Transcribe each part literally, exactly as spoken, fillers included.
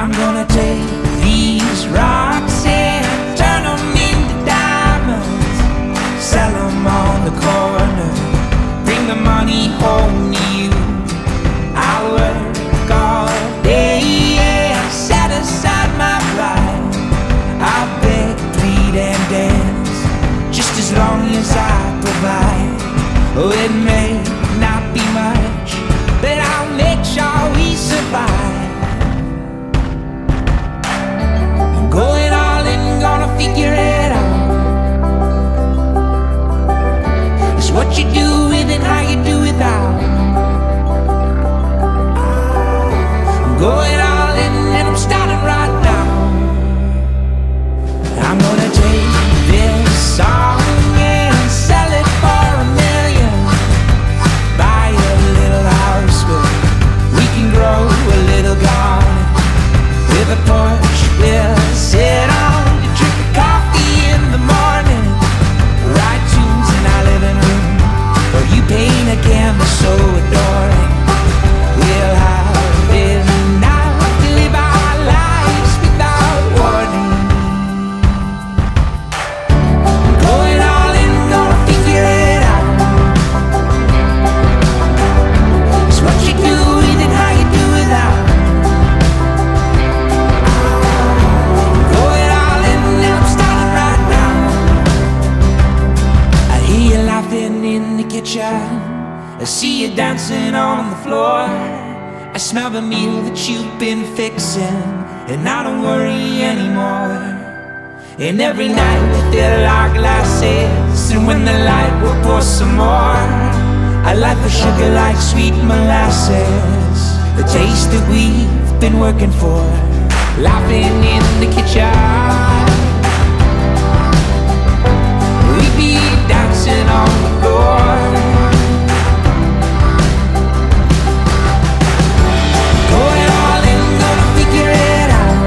I'm gonna take these rocks and turn them into diamonds, sell them on the corner, bring the money home to you. I'll work all day and set aside my pride. I'll beg, plead and dance, just as long as I provide. Oh, it may not be much, but I'll make sure we survive. I'm going all in, gonna figure it out. It's what you do with and how you do without. I'm going all in and I'm starting right now. I'm gonna take this song and sell it for a million, buy a little house where we can grow a little garden with a porch we'll sit on to drink a coffee in the morning, write tunes in our living room, or you paint a canvas so adoring. We'll have enough to live our lives without warning. Going all in, gonna figure it out. It's what you do with and how you do without. Going all in and I'm starting right now. I hear you laughing in the kitchen, I see you dancing on the floor, I smell the meal that you've been fixing, and I don't worry anymore. And every night we fill our glasses, and when the light will pour some more. I like the sugar like sweet molasses, the taste that we've been working for, laughing in the kitchen. We be dancing on the floor. Going all in, gonna figure it out.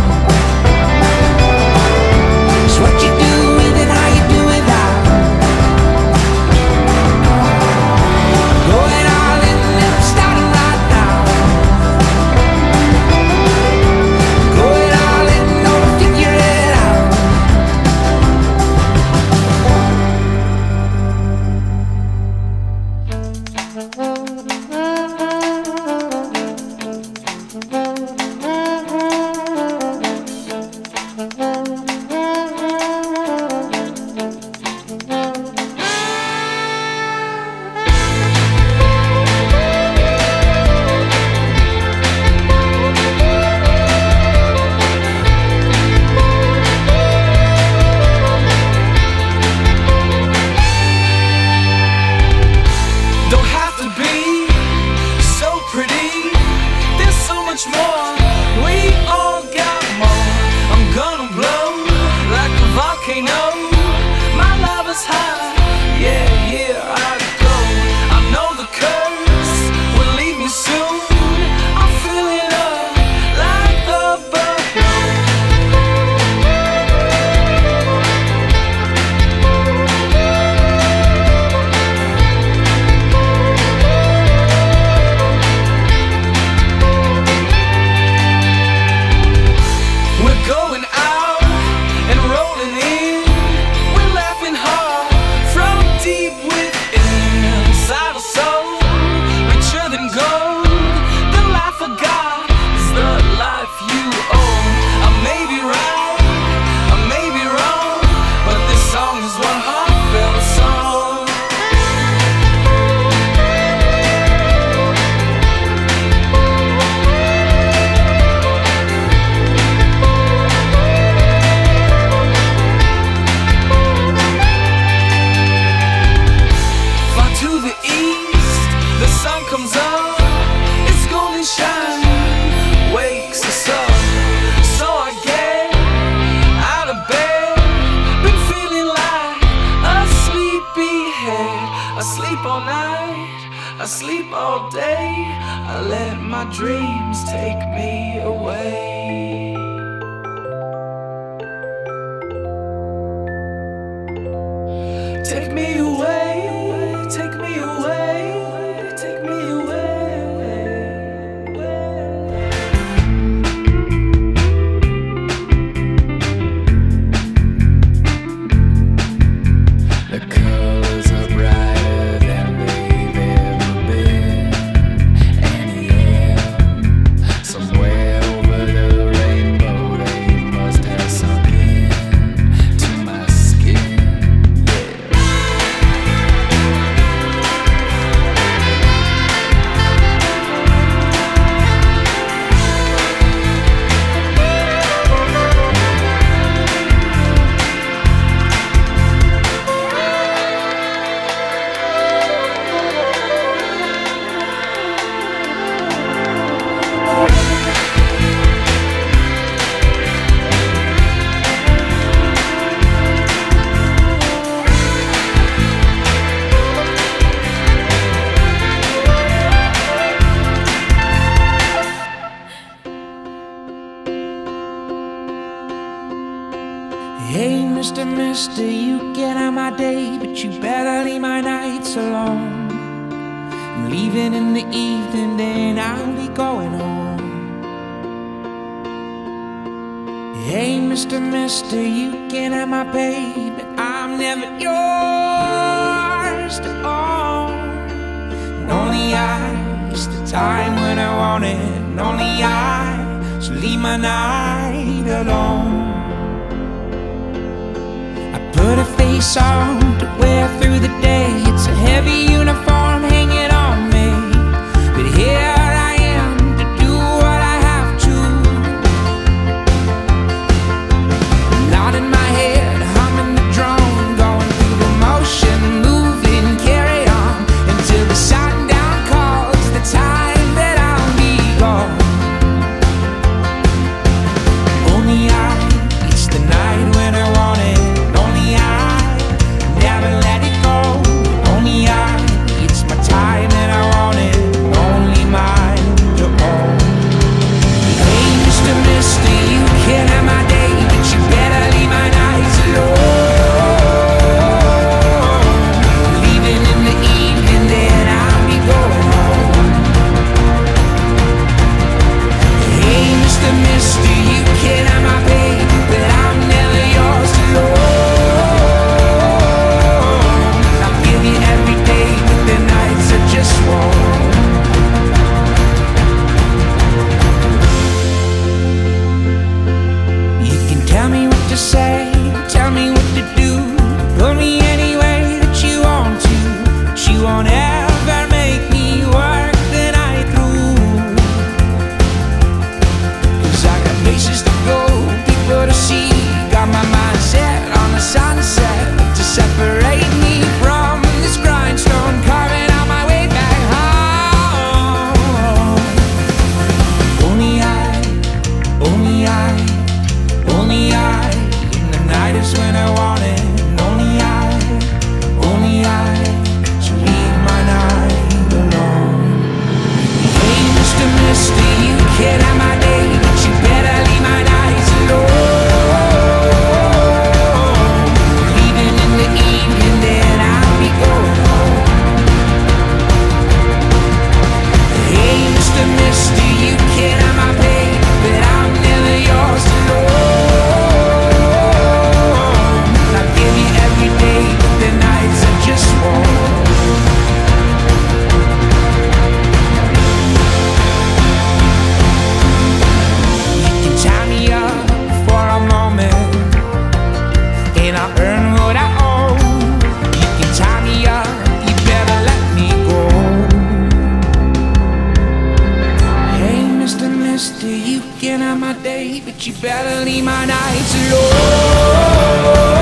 It's what you do with and how you do without. Going all in and I'm starting right now. Going all in, gonna figure it out. Don't have to be so pretty, there's so much more, we all got more. I'm gonna blow like a volcano, my love is high, yeah, here I go. I know the curse will leave me soon, I'm feeling up like a balloon. We're going out and rolling in, we're laughing hard from deep within. Inside our soul, richer than gold, the life of God is the life you own. I may be right, I may be wrong, but this song is one heartfelt song. Far to the east, the sun comes up, its golden shine wakes us up. So I get out of bed, been feeling like a sleepyhead. I sleep all night, I sleep all day, I let my dreams take me away. Take me away, take me away, take me away. Mister Mister, you can have my day, but you better leave my nights alone. I'm leaving in the evening, then I'll be going home. Hey, Mister Mister, you can have my baby, but I'm never yours to own. And only I is the time when I want it, and only I, so leave my night alone. Put a face on to wear through the day. It's a heavy uniform hanging on me, but here I am to do what I have to. Nodding my head, humming the drone, going through the motion, moving, carry on until the sundown calls the time that I'll be gone. Only I, it's the night when I want it. You can have my day, but you better leave my nights alone.